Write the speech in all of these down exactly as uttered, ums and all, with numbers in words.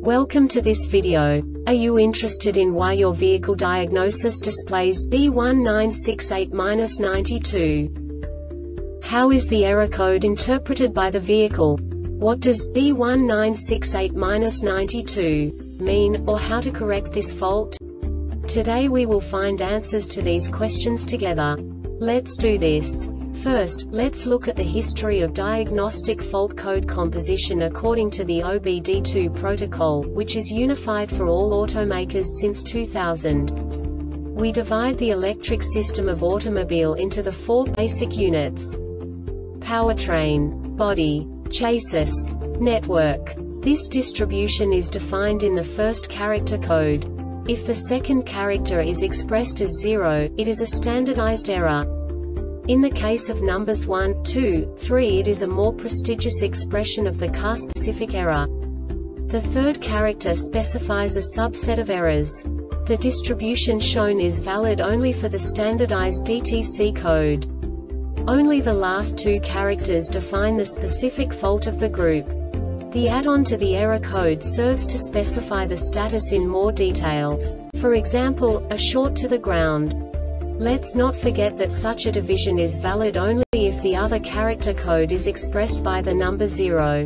Welcome to this video. Are you interested in why your vehicle diagnosis displays B one nine six eight dash ninety-two? How is the error code interpreted by the vehicle? What does B one nine six eight dash ninety-two mean, or how to correct this fault? Today we will find answers to these questions together. Let's do this. First, let's look at the history of diagnostic fault code composition according to the O B D two protocol, which is unified for all automakers since two thousand. We divide the electric system of automobile into the four basic units: powertrain, body, chassis, network. This distribution is defined in the first character code. If the second character is expressed as zero, it is a standardized error. In the case of numbers one, two, three, it is a more prestigious expression of the car-specific error. The third character specifies a subset of errors. The distribution shown is valid only for the standardized D T C code. Only the last two characters define the specific fault of the group. The add-on to the error code serves to specify the status in more detail. For example, a short to the ground. Let's not forget that such a division is valid only if the other character code is expressed by the number zero.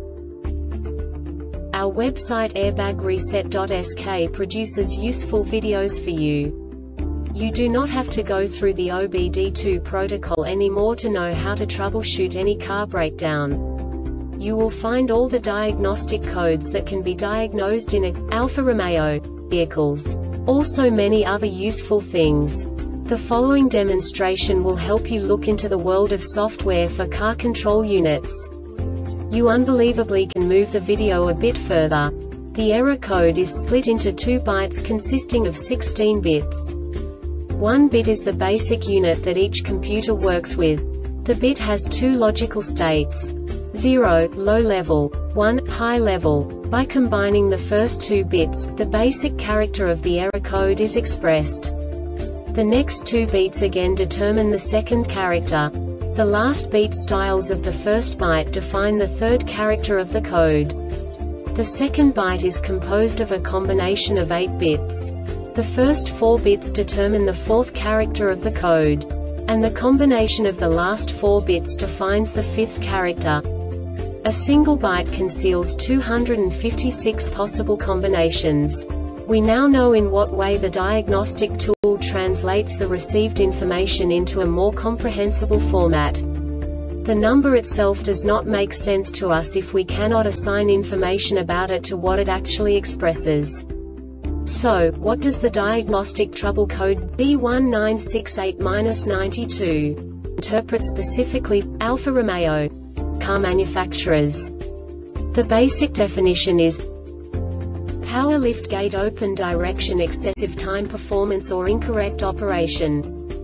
Our website airbag reset dot S K produces useful videos for you. You do not have to go through the O B D two protocol anymore to know how to troubleshoot any car breakdown. You will find all the diagnostic codes that can be diagnosed in a Alfa Romeo vehicles. Also many other useful things. The following demonstration will help you look into the world of software for car control units. You unbelievably can move the video a bit further. The error code is split into two bytes consisting of sixteen bits. One bit is the basic unit that each computer works with. The bit has two logical states: zero, low level, one, high level. By combining the first two bits, the basic character of the error code is expressed. The next two beats again determine the second character. The last beat styles of the first byte define the third character of the code. The second byte is composed of a combination of eight bits. The first four bits determine the fourth character of the code. And the combination of the last four bits defines the fifth character. A single byte conceals two hundred fifty-six possible combinations. We now know in what way the diagnostic tool translates the received information into a more comprehensible format. The number itself does not make sense to us if we cannot assign information about it to what it actually expresses. So, what does the diagnostic trouble code B one nine six eight dash ninety-two interpret specifically for Alfa Romeo car manufacturers? The basic definition is power liftgate open direction excessive time performance or incorrect operation.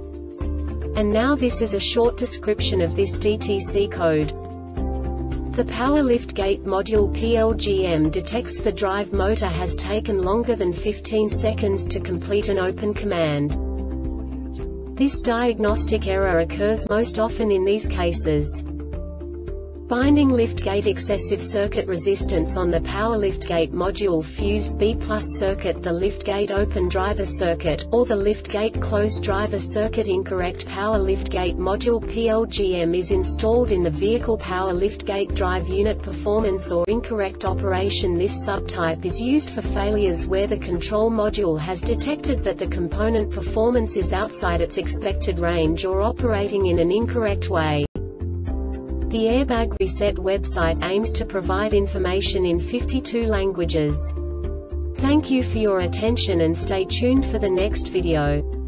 And now this is a short description of this D T C code. The power liftgate module P L G M detects the drive motor has taken longer than fifteen seconds to complete an open command. This diagnostic error occurs most often in these cases: binding liftgate excessive circuit resistance on the power liftgate module fused B plus circuit, the liftgate open driver circuit, or the liftgate closed driver circuit. Incorrect power liftgate module P L G M is installed in the vehicle power liftgate drive unit. Performance or incorrect operation. This subtype is used for failures where the control module has detected that the component performance is outside its expected range or operating in an incorrect way. The Airbag Reset website aims to provide information in fifty-two languages. Thank you for your attention and stay tuned for the next video.